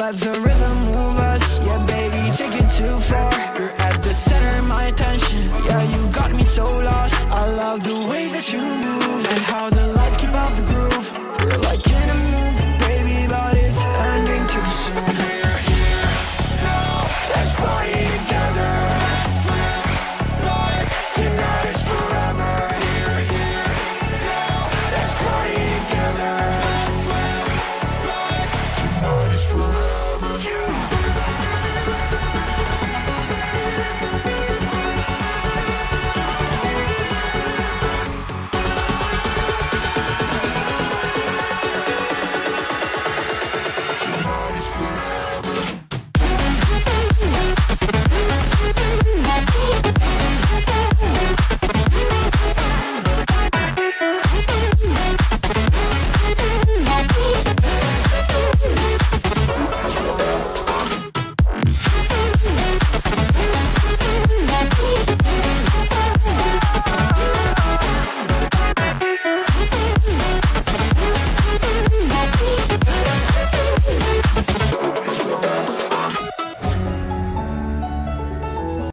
let the rhythm move us. Yeah, baby, take it too far. You're at the center of my attention. Yeah, you got me so lost. I love the way that you move.